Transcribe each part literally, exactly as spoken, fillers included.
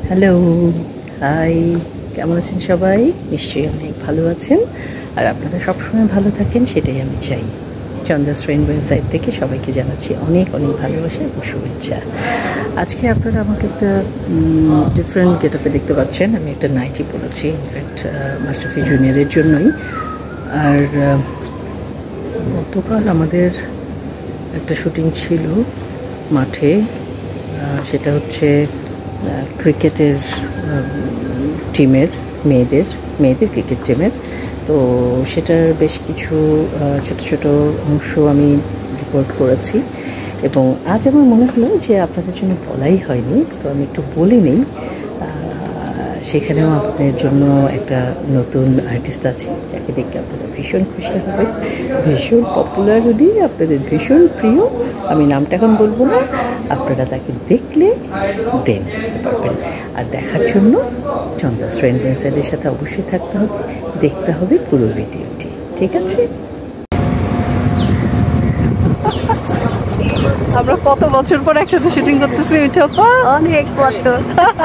Hello, high, কেমন আছেন সবাই? নিশ্চয়ই অনেক ভালো আছেন, আর আপনারা সবসময় ভালো থাকেন সেটাই আমি চাই। চন্দ্রাস রেইনবো সাইড থেকে সবাইকে জানাচ্ছি অনেক অনেক ভালোবাসা এবং শুভেচ্ছা। আজকে আপনারা আমাকে একটা ডিফারেন্ট গেট আপে দেখতে পাচ্ছেন। আমি একটা নাইটি পরেছি, ইনফ্যাক্ট মাস্টারফি জুনিয়রের জন্যই। আর গতকাল আমাদের একটা শুটিং ছিল মাঠে, সেটা হচ্ছে ক্রিকেটের টিমের মেয়েদের মেয়েদের ক্রিকেট টিমের। তো সেটার বেশ কিছু ছোট ছোট অংশ আমি রেকর্ড করেছি, এবং আজ আমার মনে হলো যে আপনাদের জন্য বলাই হয়নি, তো আমি একটু বলে নিই। সেখানেও আপনাদের জন্য একটা নতুন আর্টিস্ট আছে, যাকে দেখতে আপনারা ভীষণ খুশি হবেন, ভীষণ পপুলার উনি, আপনাদের ভীষণ প্রিয়। আমি নামটা এখন বলবো না, আপনারা তাকে দেখলে দেন বুঝতে পারবেন। আর দেখার জন্য চন্দ্রাস রেইনবো সাইডের সাথে অবশ্যই থাকতে হবে, দেখতে হবে পুরো ভিডিওটি, ঠিক আছে? আমরা কত বছর পর একসাথে শুটিং করতেছি মিঠাপা, অনেক বছর।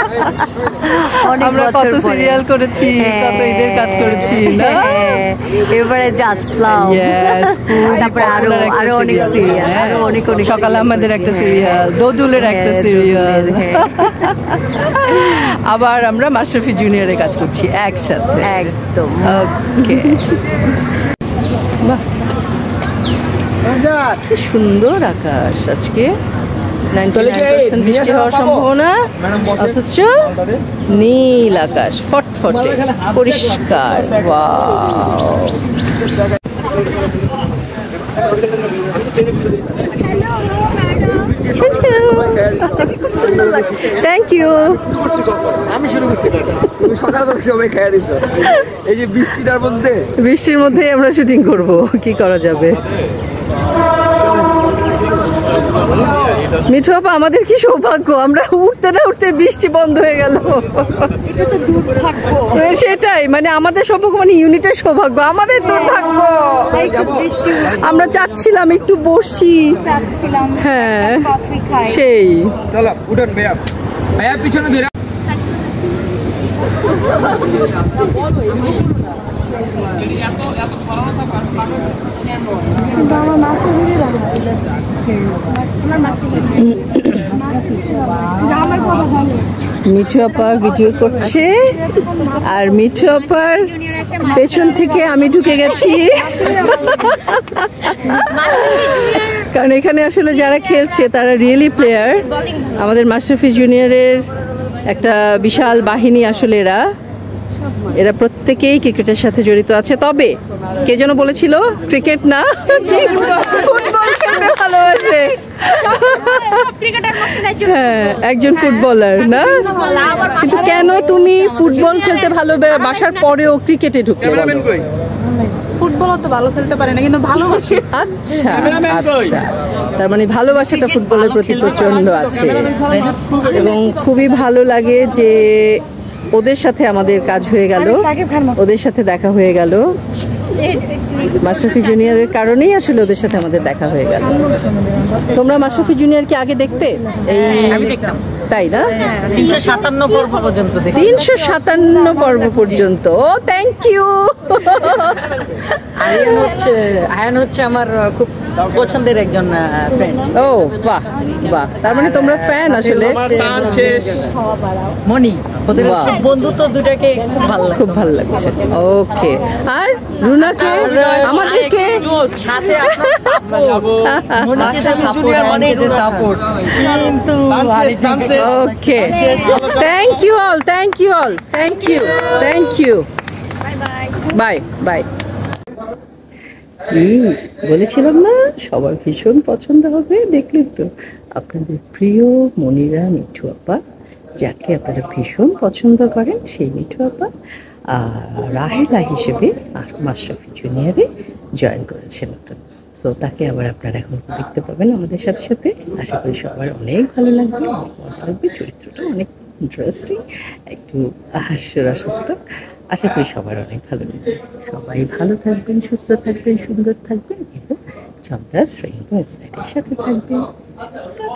আমরা কত সিরিয়াল করেছি, কত ঈদের কাজ করেছি না, এবারে যাচ্ছিলাম। তারপরে আরো আরো অনেক সিরিয়াল, আরো অনেক অনেক। সকালে আমাদের একটা সিরিয়াল, দোদুলের একটা সিরিয়াল, আবার আমরা মাশরাফি জুনিয়রে কাজ করছি একসাথে। একদম ওকে, বাহ, কি সুন্দর আকাশ আজকে। নাইনটি নাইন পার্সেন্ট বৃষ্টি হওয়ার সম্ভাবনা, অথচ নীল আকাশ, ফটফটে পরিষ্কার। Wow, thank you. আমি শুরু করছি, তুমি সকাল থেকে সবাই খেয়ে দিছো। এই যে বৃষ্টিটার মধ্যে, বৃষ্টির মধ্যে আমরা শুটিং করব, কি করা যাবে। মিঠু আপা, আমাদের কি সৌভাগ্য, আমরা উঠতে না উঠতে বৃষ্টি বন্ধ হয়ে গেল। সেটাই, মানে আমাদের সৌভাগ্য, মানে ইউনিটের সৌভাগ্য, আমাদের দুর্ভাগ্য। আমরা চাচ্ছিলাম একটু বসি, হ্যাঁ সেই। চলো উঠুন ভাইয়া, ভাইয়া পিছনে ধরে। মিঠু আপা ভিডিও করছে, আর মিঠু আপার পেছন থেকে আমি ঢুকে গেছি, কারণ এখানে আসলে যারা খেলছে তারা রিয়েলি প্লেয়ার। আমাদের মাশরাফি জুনিয়রের একটা বিশাল বাহিনী, আসলে এরা এরা প্রত্যেকেই ক্রিকেটের সাথে জড়িত আছে। তবে কে যেন বলেছিল ক্রিকেট না, ফুটবল খেলতে ভালোবাসে। হ্যাঁ, একজন ফুটবলার না, কিন্তু কেন তুমি ফুটবল খেলতে ভালোবাসার পরেও ক্রিকেটে ঢুকলে? ফুটবল তো ভালো খেলতে পারে না, কিন্তু ভালোবাসি। আচ্ছা আচ্ছা, তার মানে ভালোবাসাটা ফুটবলের প্রতি প্রচন্ড আছে, এবং খুবই ভালো লাগে যে ওদের সাথে আমাদের কাজ হয়ে গেল, ওদের সাথে দেখা হয়ে গেল। মাশরাফি জুনিয়রের কারণেই আসলে ওদের সাথে আমাদের দেখা হয়ে গেল। তোমরা মাশরাফি জুনিয়রকে আগে দেখতে? এই আমি দেখতাম, তাই না? তিনশো সাতান্ন পর্ব পর্যন্ত। তিনশো সাতান্ন পর্ব পর্যন্ত। ও থ্যাংক ইউ। আয়ান হচ্ছে আয়ান হচ্ছে আমার খুব পছন্দের একজন ফ্রেন্ড। ও বাহ বাহ, তার মানে তোমরা ফ্যান আসলে। মনি, ওদের বন্ধুত্ব দুটাকে খুব ভালো লাগে, খুব ভালো লাগছে। ওকে, আর রুনাকে আমাদেরকে সাথে okay, thank you all, thank you all, thank you, thank you, bye bye. কি বলেছিলাম না, সবার ভীষণ পছন্দ হবে। দেখলেন তো, আপনাদের প্রিয় মনিরা মিঠু আপা, যাকে আপনারা ভীষণ পছন্দ করেন, সেই মিঠু আপা রাহেলা হিসেবে আর মাশরাফি জুনিয়রে জয়েন করেছে নতুন। সো তাকে আবার আপনারা এখন দেখতে পাবেন আমাদের সাথে সাথে। আশা করি সবার অনেক ভালো লাগবে, অনেক মজা লাগবে। চরিত্রটা অনেক ইন্টারেস্টিং, একটু হাস্যরসাত্মক। আশা করি সবার অনেক ভালো লাগবে। সবাই ভালো থাকবেন, সুস্থ থাকবেন, সুন্দর থাকবেন, এবং চন্দ্রাস রেইনবো সাইডের সাথে থাকবেন।